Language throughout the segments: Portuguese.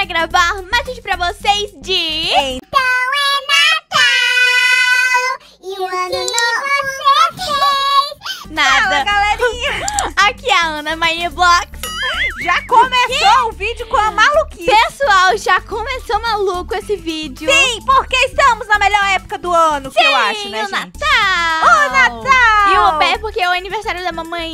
para gravar mais vídeo pra vocês de... Então é Natal! E o ano novo você fez! Nada. Fala, galerinha! Aqui é a Ana, Maria Blocks. Já começou o vídeo com a maluquice. Pessoal, já começou maluco esse vídeo. Sim, porque estamos na melhor época do ano, que eu acho, né, o gente? Natal. O Natal! E o pé porque é o aniversário da mamãe.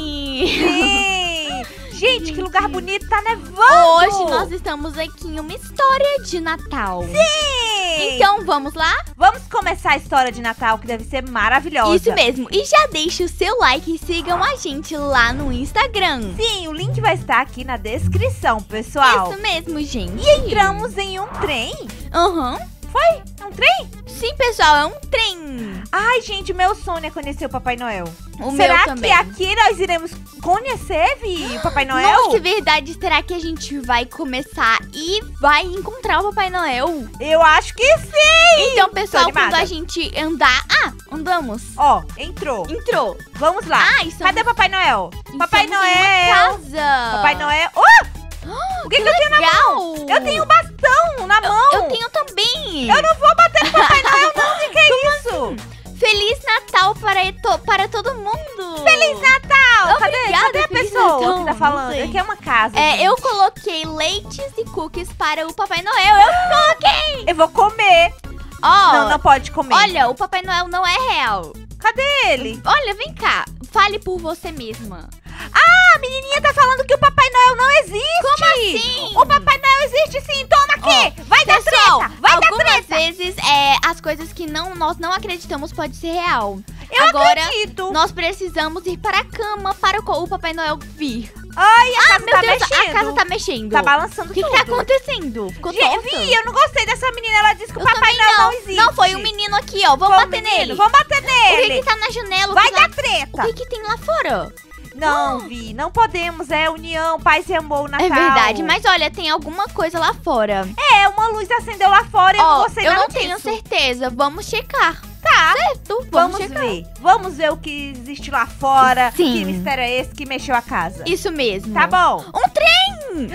Sim! Gente, que lugar bonito, tá nevando! Hoje nós estamos aqui em uma história de Natal. Sim! Então vamos lá? Vamos começar a história de Natal, que deve ser maravilhosa. Isso mesmo. E já deixa o seu like e sigam a gente lá no Instagram. Sim, o link vai estar aqui na descrição, pessoal. Isso mesmo, gente. E entramos em um trem. Aham. Foi? É um trem? Sim, pessoal, é um trem. Ai, gente, meu sonho é conhecer o Papai Noel. O Será meu que também. aqui nós iremos conhecer, Vi, o Papai Noel? Nossa, verdade. Será que a gente vai começar e vai encontrar o Papai Noel? Eu acho que sim! Então, pessoal, Tô animada. quando a gente andar... Ah, andamos. Ó, entrou. Entrou. Vamos lá. Ah, isso Cadê o Papai Noel? Papai Estamos em Noel! uma casa. Papai Noel... Oh! O que eu tenho na Legal. mão? Eu tenho um bastão na mão. Eu tenho também. Eu não vou bater no Papai Noel, não. O que é isso? Feliz Natal para todo mundo. Feliz Natal! Obrigada, Cadê a Feliz pessoa Natal? que tá Não falando? sei. Aqui é uma casa. É, gente. eu coloquei leites e cookies para o Papai Noel. Eu coloquei. Eu vou comer. Ó, Não, não pode comer. olha, o Papai Noel não é real. Cadê ele? Olha, vem cá. Fale por você mesma. Ah, a menininha tá falando que o Papai Noel não existe. Como assim? O Papai Noel existe sim. Toma aqui. Ó, Vai dar pessoal, treta. Vai dar algumas treta. vezes as coisas que nós não acreditamos pode ser real. Eu Agora, acredito. nós precisamos ir para a cama para o Papai Noel vir. Ai, a casa Meu tá Deus, mexendo. a casa tá mexendo. Tá balançando O que tudo. tá acontecendo? Ficou Gente, torta? Vi, eu não gostei dessa menina. Ela disse que o Eu Papai também Noel não existe. Não, foi um menino aqui, ó. Vamos Foi um bater menino. nele. Vamos bater O que nele. que tá na janela? Vai o que dar lá- treta. O que que tem lá fora? Não, Vi, não podemos. É união, paz e amor, Natal. É verdade, mas olha, tem alguma coisa lá fora. É, uma luz acendeu lá fora e eu não Ó, gostei eu nada não tenho disso. certeza. Vamos checar. Tá, Certo? vamos checar. ver. Vamos ver o que existe lá fora. Sim. Que mistério é esse que mexeu a casa? Isso mesmo. Tá bom. Um trem!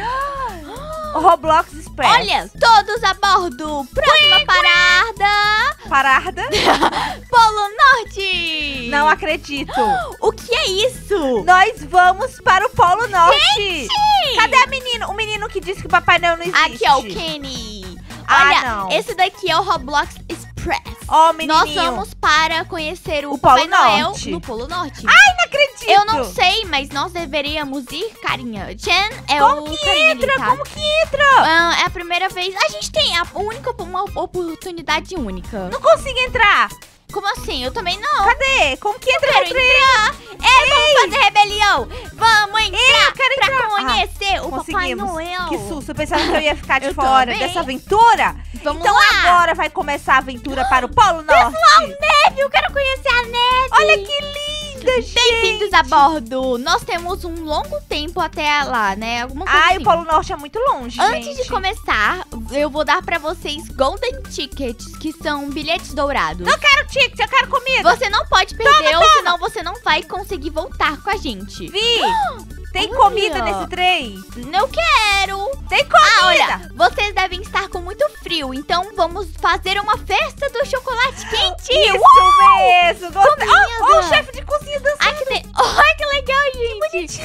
O Roblox Express. Olha, todos a bordo. Próxima parada. Parada? Polo Norte. Não acredito. O que é isso? Nós vamos para o Polo Norte. Gente! Cadê a menina? O menino que disse que o Papai Noel não existe. Aqui, ó, o Kenny. Ah, Olha, não. esse daqui é o Roblox Express. Ó, menininho. Nós vamos para conhecer o O Papai Polo Noel Norte. no Polo Norte. Ai, não acredito. Eu não sei, mas nós deveríamos ir, carinha. Jen é Como o que carinha entra? ali, tá? Como que entra? É a primeira vez. A gente tem uma oportunidade única. Não consigo entrar. Como assim? Eu também não. Cadê? Como que entra Quero no trem? entrar. Vamos fazer rebelião. Vamos entrar Eu quero pra entrar. conhecer o Papai Conseguimos. Noel. Que susto, eu pensava que eu ia ficar de Eu fora também. dessa aventura. Vamos Então lá. agora vai começar a aventura para o Polo Norte. Neve, eu quero conhecer a neve. Olha que linda, gente. Bem-vindos a bordo. Nós temos um longo tempo até lá, né? Alguma coisa Ai, assim. o Polo Norte é muito longe, Antes gente. de começar, eu vou dar pra vocês Golden Tickets, que são bilhetes dourados. Não quero ticket, eu quero comida. Você não pode perder, ou senão você não vai conseguir voltar com a gente. Vi, tem Olha. comida nesse trem? Eu quero. Tem comida. Ah, olha, vocês devem estar com muito frio, então vamos fazer uma festa do chocolate quente. Isso mesmo. Gostei. Ó, Comida. o chefe de cozinha dançando. Ai, Ai, que legal, gente.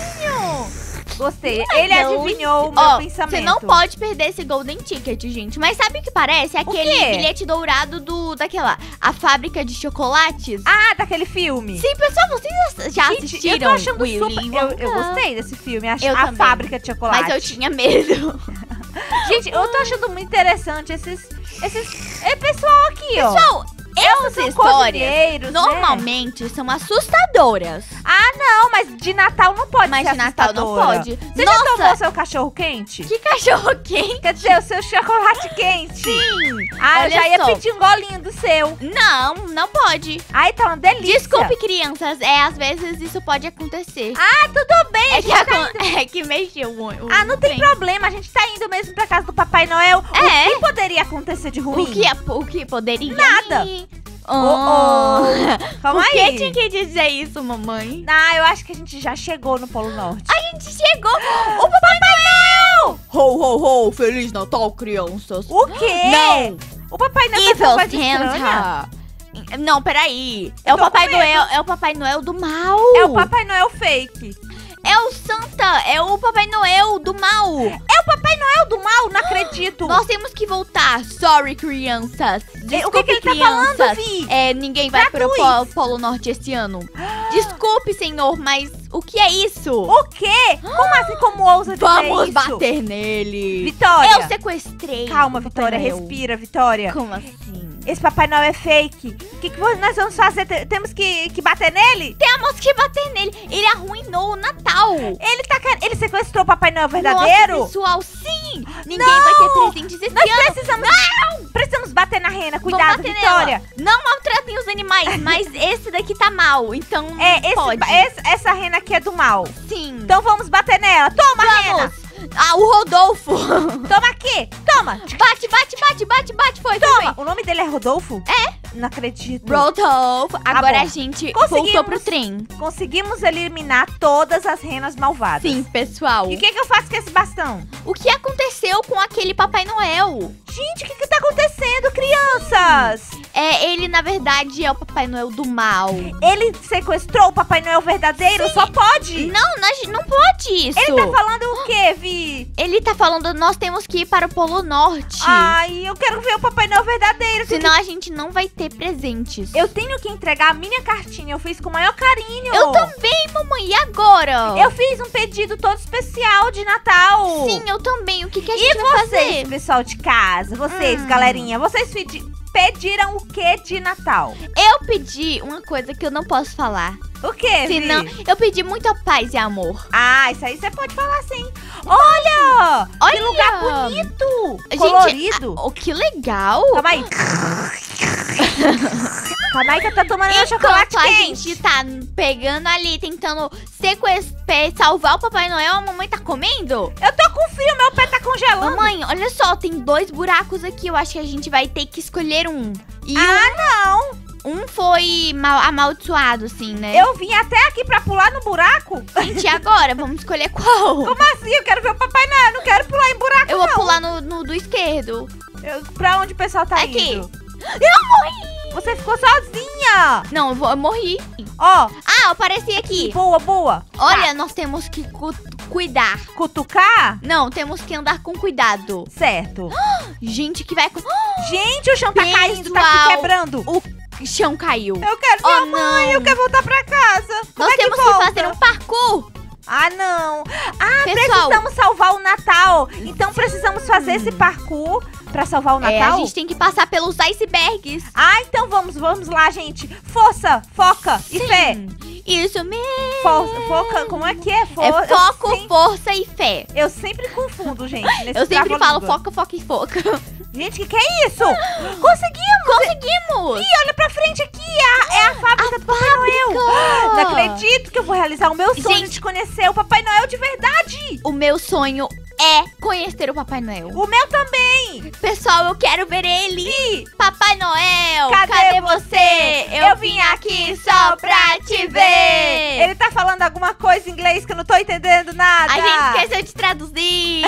Gostei. legal. Ele adivinhou o meu Ó, pensamento. você não pode perder esse Golden Ticket, gente. Mas sabe o que parece? É aquele quê? bilhete dourado daquela... A fábrica de chocolates. Ah, daquele filme. Sim, pessoal, vocês já Gente, assistiram eu tô achando Willy super... Eu Wonka? gostei desse filme, a Eu também. fábrica de chocolate. Mas eu tinha medo. Gente, eu tô achando muito interessante esses pessoal aqui, ó. Pessoal, essas são histórias cozinheiros, né? normalmente são assustadoras. Ah, não, mas de Natal não pode Mas ser de Natal não assustadora. pode. Você já tomou Nossa, seu cachorro quente? que cachorro quente. Quer dizer, o seu chocolate quente? Sim. Ah, eu Olha já ia só. pedir um golinho do seu. Não, não pode. Ai, tá uma delícia. Desculpe, crianças. Às vezes isso pode acontecer. Ah, tudo bem. É a que, gente tá indo. é que mexeu o Ah, não tem trem. problema. A gente tá indo mesmo pra casa do Papai Noel. É. O que poderia acontecer de ruim? O que poderia? Nada. Oh. Calma Por que aí. tinha que dizer isso, mamãe? Ah, eu acho que a gente já chegou no Polo Norte. A gente chegou! O Papai Noel! Ho, ho, ho, ho, Feliz Natal, crianças. O quê? Não. O Papai Noel tá Evil com voz estranha. Santa. Não, peraí. É o tô Papai com medo. Noel, é o Papai Noel do mal. É o Papai Noel fake. É o Santa, é o Papai Noel do mal. É o Papai Noel do mal, não acredito. Nós temos que voltar. Sorry, crianças. Desculpe, o que ele tá crianças. falando, Vi? Ninguém vai para o Polo Norte esse ano. Desculpe, senhor, mas o que é isso? O quê? Como assim, como ousa dizer Vamos isso? bater nele. Vitória. Eu sequestrei. Calma, o Papai Vitória, Noel. respira, Vitória. Como assim? Esse Papai Noel é fake. O que nós vamos fazer? Temos que bater nele? Temos que bater nele. Ele arruinou o Natal. Ele sequestrou o Papai Noel verdadeiro? Nossa, pessoal, sim. Ninguém vai ter presentes esse Nós ano. precisamos bater na rena. Vamos Cuidado, bater Vitória. nela. Não maltratem os animais, mas esse daqui tá mal, então pode. Essa rena aqui é do mal. Sim. Então vamos bater nela. Toma, rena. Vamos. Ah, o Rodolfo. Toma aqui. Toma. Bate. Foi. Toma. O nome dele é Rodolfo? É. Não acredito. Rodolfo. Agora bom. a gente Conseguimos. voltou pro trem. Conseguimos eliminar todas as renas malvadas. Sim, pessoal. E o que eu faço com esse bastão? O que aconteceu com aquele Papai Noel? Gente, o que tá acontecendo, crianças? Ele, na verdade, é o Papai Noel do mal. Ele sequestrou o Papai Noel verdadeiro? Só pode? Não pode isso. Ele tá falando o quê, Vi? Ele tá falando, nós temos que ir para o Polo Norte. Ai, eu quero ver o Papai Noel verdadeiro. Senão a gente não vai ter presentes. Eu tenho que entregar a minha cartinha. Eu fiz com o maior carinho. Eu também, mamãe. E agora? Eu fiz um pedido todo especial de Natal. Sim, eu também. O que a gente vai vocês, fazer? pessoal de casa? Vocês, galerinha, vocês pediram o que de Natal? Eu pedi uma coisa que eu não posso falar. O que, Senão, Vi? eu pedi muita paz e amor. Ah, isso aí você pode falar sim. Olha! Que Olha! lugar bonito! Gente, Colorido. Que legal. Calma aí. Calma aí que eu tô tomando meu chocolate Enquanto a quente. gente tá pegando ali, tentando salvar o Papai Noel, a mamãe tá comendo? Eu tô com frio, meu pé tá congelando. Mamãe, olha só, tem 2 buracos aqui. Eu acho que a gente vai ter que escolher um. E não! um foi amaldiçoado, assim, né? Eu vim até aqui pra pular no buraco? Gente, e agora? Vamos escolher qual? Como assim? Eu quero ver o Papai Noel, eu não quero pular em buraco, Eu vou não. pular no do esquerdo. Pra onde o pessoal tá Aqui. indo? Eu morri! Você ficou sozinha. Não, eu morri. Ó, Ah, eu apareci aqui. boa. Olha, nós temos que cuidar. Cutucar? Não, temos que andar com cuidado. Certo. Gente que vai... Gente, o chão tá caindo, tá se Pessoal, quebrando. O chão caiu. Eu quero ver Oh, a mãe, não. eu quero voltar pra casa. Como Nós é que temos volta? que fazer um parkour. Ah, não. Ah, Pessoal. precisamos salvar o Natal. Então precisamos fazer esse parkour pra salvar o Natal? A gente tem que passar pelos icebergs. Ah, então vamos lá, gente. Força, foca e fé. Isso mesmo. Foca, como é que é? É foco, eu, força e fé. eu sempre confundo, gente. Nesse Eu sempre falo trava-língua. foca, foca e foca. Gente, que é isso? Conseguimos! Conseguimos! Ih, olha pra frente aqui, é a fábrica do Papai Noel. Não acredito que eu vou realizar o meu sonho Gente. de conhecer o Papai Noel de verdade. O meu sonho é conhecer o Papai Noel. O meu também. Pessoal, eu quero ver ele. Ih, Papai Noel, Cadê você? Eu vim aqui só pra te ver. ele tá falando alguma coisa em inglês que eu não tô entendendo nada. A gente esqueceu de traduzir.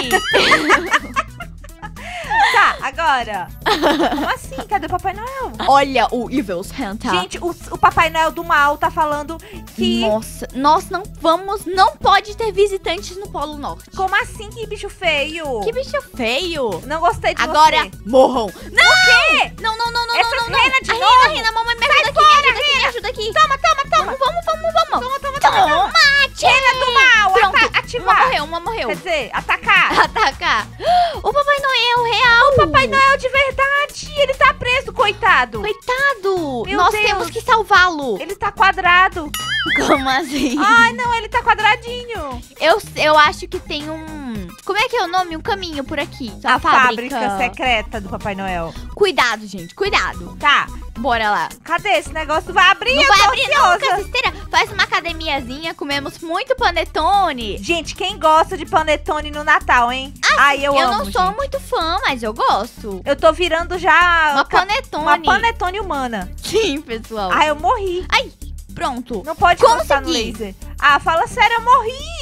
Tá, agora. Como assim? Cadê o Papai Noel? Olha o Evil Santa. Gente, o Papai Noel do mal tá falando que... Nossa, nós não pode ter visitantes no Polo Norte. Como assim? Que bicho feio. Que bicho feio. Não gostei de Agora, você. morram. Não! O quê? Não. Essas renas de A novo? Rena, mamãe, me ajuda aqui, me ajuda aqui. Toma. Toma. Vamos. Toma. Rena do mal. Pronto, Ativar. uma morreu. Quer dizer, atacar. Atacar. O Papai Noel real. O Papai Noel de verdade. Ele tá preso, coitado. Coitado. Meu Nós Deus. temos que salvá-lo. Ele tá quadrado. Como assim? Ai, não, ele tá quadradinho. Eu acho que tem um... Como é que é o nome? Um caminho por aqui. A fábrica secreta do Papai Noel. Cuidado, gente. Cuidado. Tá. Bora lá. Cadê esse negócio? Vai abrir? Não Eu vai tô abrir não, ansiosa. cassisteira. Faz uma academiazinha. Comemos muito panetone. Gente, quem gosta de panetone no Natal, hein? Ai, eu amo, não sou gente. muito fã, mas eu gosto. Eu tô virando já... Uma panetone. Uma panetone humana. Sim, pessoal. Ai, eu morri. Ai, pronto. Não pode Consegui. encostar no laser. Ah, fala sério, eu morri.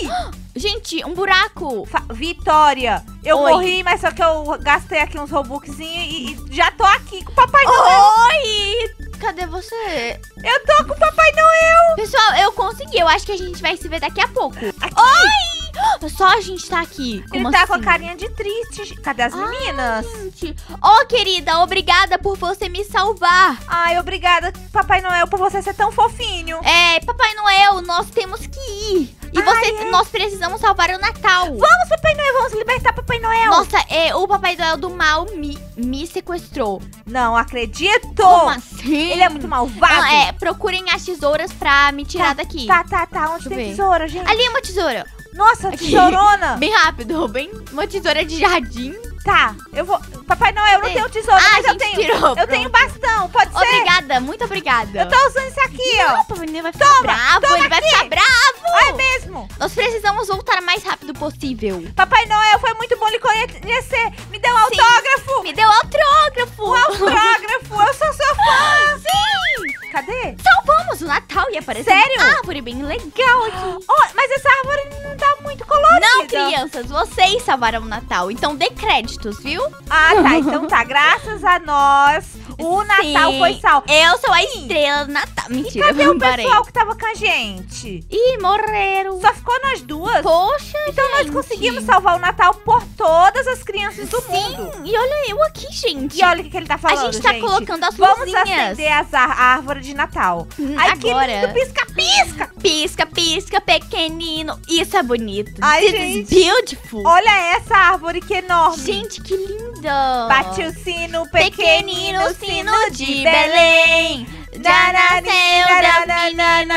Gente, um buraco. Vitória, eu Oi. morri, mas só que eu gastei aqui uns Robuxinhos e já tô aqui com o Papai Noel. Oi! Cadê você? Eu tô com o Papai Noel. Pessoal, eu consegui. Eu acho que a gente vai se ver daqui a pouco. Aqui. Oi! Só a gente tá aqui. Ele Como tá assim? com a carinha de triste. Cadê as meninas? Gente. Ô, querida, obrigada por você me salvar. Ai, obrigada, Papai Noel, por você ser tão fofinho. Papai Noel, nós temos que ir. E nós precisamos salvar o Natal. Vamos, Papai Noel, vamos libertar Papai Noel. Nossa, o Papai Noel do mal me sequestrou. Não acredito. Como assim? Ele é muito malvado. Procurem as tesouras pra me tirar daqui. Tá. Onde Deixa eu tem ver. tesoura, gente? Ali é uma tesoura. Nossa, Aqui. tesourona. Bem rápido, bem uma tesoura de jardim. Tá, eu vou... Papai Noel, eu não tenho tesoura, mas a eu gente tenho... tirou, eu tenho pronto. bastão, pode ser? Obrigada, muito obrigada. Eu tô usando isso aqui, ó. Não, Papai Noel vai ficar bravo, toma ele vai aqui. ficar bravo. É mesmo. Nós precisamos voltar o mais rápido possível. Papai Noel, foi muito bom lhe conhecer. Me deu um Sim. autógrafo. Me deu autógrafo. Um autógrafo, eu sou seu fã. Sim. Cadê? Salvamos o Natal e apareceu Sério? uma árvore bem legal aqui. Oh, mas essa árvore não tá muito colorida. Não, crianças, vocês salvaram o Natal, então dê créditos, viu? Ah, tá, então tá. Graças a nós, o Natal Sim. foi salvo. Eu sou a estrela do Natal. Mentira, Cadê eu o parei. pessoal que tava com a gente? Ih, morreram. Só ficou nós duas? Poxa, Então nós gente. conseguimos salvar o Natal por todas as crianças do mundo. Sim, e olha eu aqui, gente. E olha o que ele tá falando, a gente tá colocando as Vamos luzinhas. acender a árvore de Natal. Ai, que Agora. lindo, pisca-pisca. Pisca, pisca, pequenino. Isso é bonito. Ai, This gente. is beautiful. Olha essa árvore que enorme. Gente, que linda. Bate o sino, pequenino, Pequenino sino de Belém. Já nasceu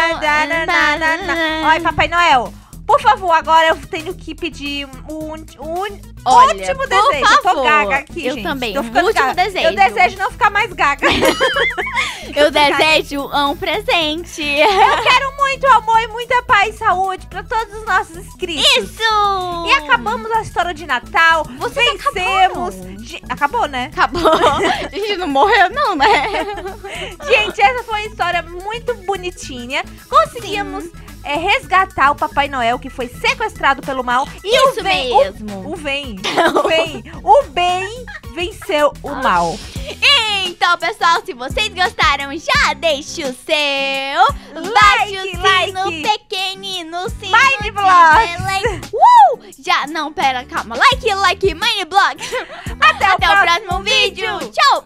Olha, Papai Noel, por favor, agora eu tenho que pedir um Olha, último por desejo. Eu tô favor. gaga aqui, Eu gente. também, Tô um ficando último gaga. desejo. Eu desejo não ficar mais gaga. Eu desejo um presente. Eu quero muito amor e muita paz e saúde pra todos os nossos inscritos. Isso! E acabamos a história de Natal. Vocês vencemos. acabaram. Acabou, né? Acabou. A gente não morreu não, né? Gente, essa foi uma história muito bonitinha. Conseguimos resgatar o Papai Noel que foi sequestrado pelo mal. E Isso o bem, mesmo. o bem venceu o mal. Então, pessoal, se vocês gostaram, já deixa o seu bate o sino pequenino, sino Mind de Blocks. Belém. Já, não, pera, calma. Like, Mind Blocks. Até o próximo vídeo. Tchau.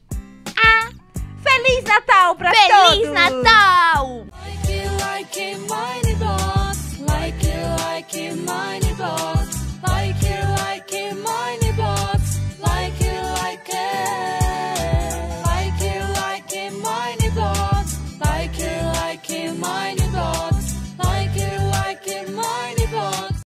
Feliz Natal pra todos. Feliz Natal. Like it, Mighty Blocks. Like it, Mighty Blocks.